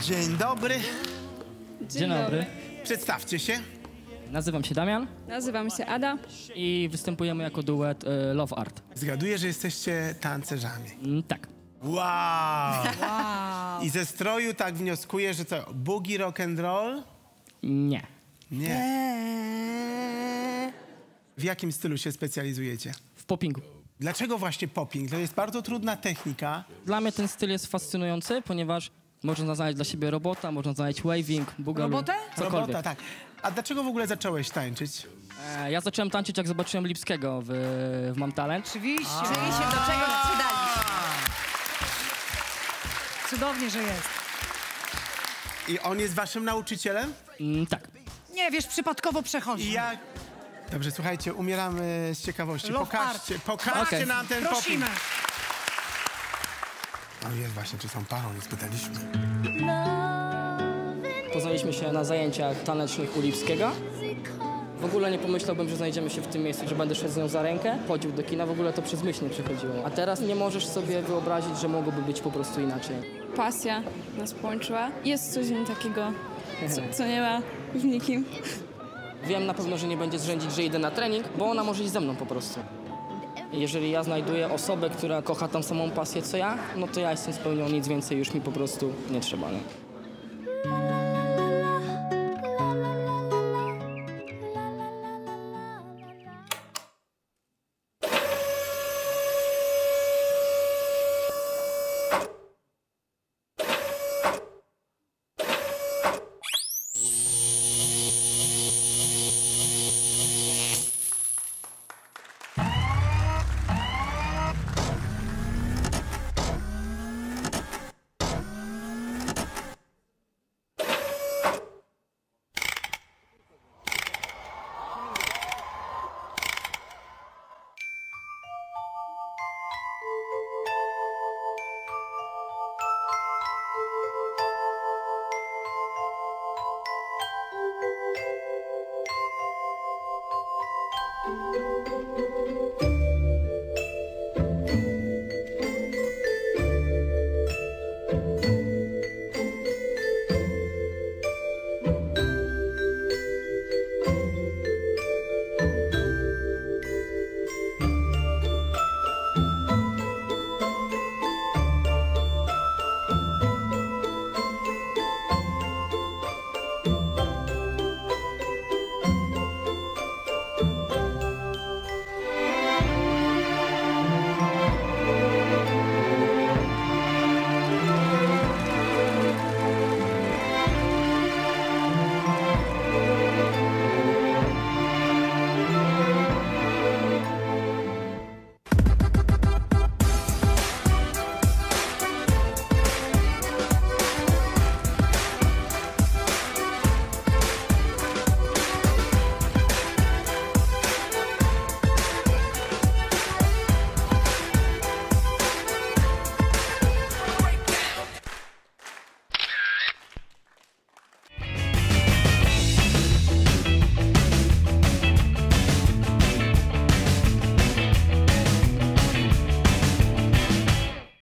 Dzień dobry. Dzień dobry. Przedstawcie się. Nazywam się Damian Nazywam się Ada. i występujemy jako duet Love Art. Zgaduję, że jesteście tancerzami. Tak. Wow. I ze stroju tak wnioskuję, że co, boogie rock and roll? Nie. Nie. W jakim stylu się specjalizujecie? W poppingu. Dlaczego właśnie popping? To jest bardzo trudna technika. Dla mnie ten styl jest fascynujący, ponieważ można znaleźć dla siebie robota, można znaleźć waving, boogaloo, Robotę? cokolwiek. Robota, tak. A dlaczego w ogóle zacząłeś tańczyć? Ja zacząłem tańczyć, jak zobaczyłem Lipskiego w Mam Talent. Oczywiście. Czyli się do czegoś przydaliśmy. Cudownie, że jest. I on jest waszym nauczycielem? Tak. Nie, wiesz, przypadkowo przechodzi. I ja... Dobrze, słuchajcie, umieramy z ciekawości. Love Pokażcie Okej. nam ten Prosimy. popping. No jest właśnie, czy są parą, nie spytaliśmy. Poznaliśmy się na zajęciach tanecznych u Lipskiego. W ogóle nie pomyślałbym, że znajdziemy się w tym miejscu, że będę szedł z nią za rękę. Chodził do kina, w ogóle to przez myśl nie przechodziło. A teraz nie możesz sobie wyobrazić, że mogłoby być po prostu inaczej. Pasja nas połączyła. Jest coś w nim takiego, co nie ma w nikim. Wiem na pewno, że nie będzie zrzędzić, że idę na trening, bo ona może iść ze mną po prostu. Jeżeli ja znajduję osobę, która kocha tą samą pasję co ja, no to ja jestem spełniony, nic więcej już mi po prostu nie trzeba. Nie?